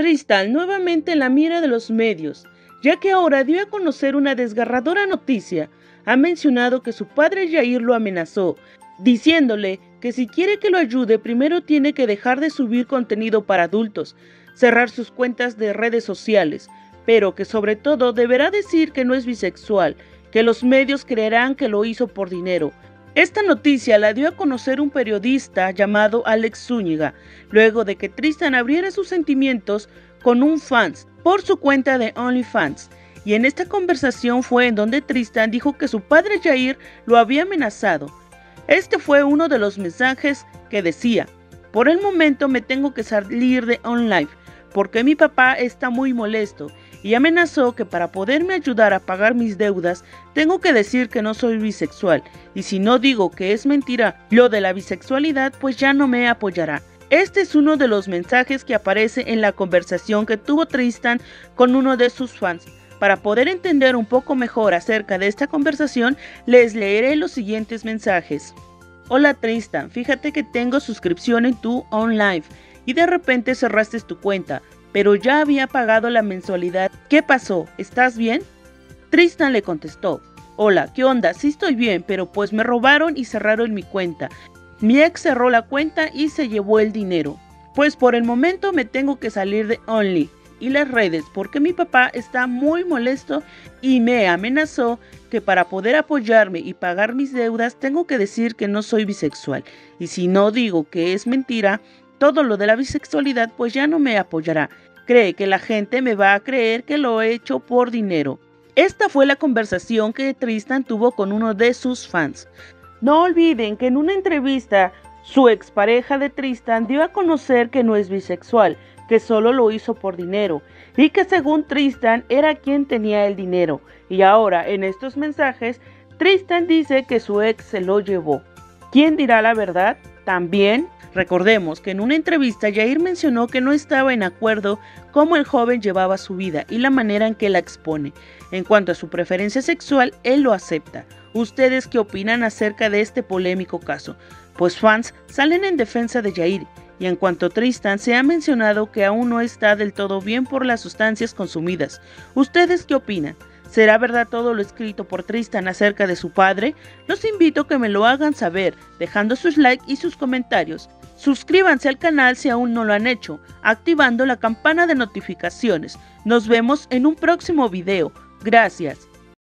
Tristan nuevamente en la mira de los medios, ya que ahora dio a conocer una desgarradora noticia. Ha mencionado que su padre Jair lo amenazó, diciéndole que si quiere que lo ayude, primero tiene que dejar de subir contenido para adultos, cerrar sus cuentas de redes sociales, pero que sobre todo deberá decir que no es bisexual, que los medios creerán que lo hizo por dinero. Esta noticia la dio a conocer un periodista llamado Alex Zúñiga, luego de que Tristan abriera sus sentimientos con un fans por su cuenta de OnlyFans. Y en esta conversación fue en donde Tristan dijo que su padre Jair lo había amenazado. Este fue uno de los mensajes que decía: por el momento me tengo que salir de OnLive porque mi papá está muy molesto y amenazó que para poderme ayudar a pagar mis deudas tengo que decir que no soy bisexual, y si no digo que es mentira lo de la bisexualidad, pues ya no me apoyará. Este es uno de los mensajes que aparece en la conversación que tuvo Tristan con uno de sus fans. Para poder entender un poco mejor acerca de esta conversación, les leeré los siguientes mensajes. Hola Tristan, fíjate que tengo suscripción en tu OnLive y de repente cerraste tu cuenta, pero ya había pagado la mensualidad. ¿Qué pasó? ¿Estás bien? Tristan le contestó: hola, ¿qué onda? Sí estoy bien, pero pues me robaron y cerraron mi cuenta. Mi ex cerró la cuenta y se llevó el dinero. Pues por el momento me tengo que salir de Only y las redes porque mi papá está muy molesto y me amenazó que para poder apoyarme y pagar mis deudas tengo que decir que no soy bisexual, y si no digo que es mentira todo lo de la bisexualidad, pues ya no me apoyará. Cree que la gente me va a creer que lo he hecho por dinero. Esta fue la conversación que Tristan tuvo con uno de sus fans. No olviden que en una entrevista su expareja de Tristan dio a conocer que no es bisexual, que solo lo hizo por dinero y que según Tristan era quien tenía el dinero. Y ahora en estos mensajes Tristan dice que su ex se lo llevó. ¿Quién dirá la verdad? También recordemos que en una entrevista Jair mencionó que no estaba en acuerdo cómo el joven llevaba su vida y la manera en que la expone. En cuanto a su preferencia sexual, él lo acepta. ¿Ustedes qué opinan acerca de este polémico caso? Pues fans salen en defensa de Jair, y en cuanto a Tristan, se ha mencionado que aún no está del todo bien por las sustancias consumidas. ¿Ustedes qué opinan? ¿Será verdad todo lo escrito por Tristan acerca de su padre? Los invito a que me lo hagan saber, dejando sus likes y sus comentarios. Suscríbanse al canal si aún no lo han hecho, activando la campana de notificaciones. Nos vemos en un próximo video. Gracias.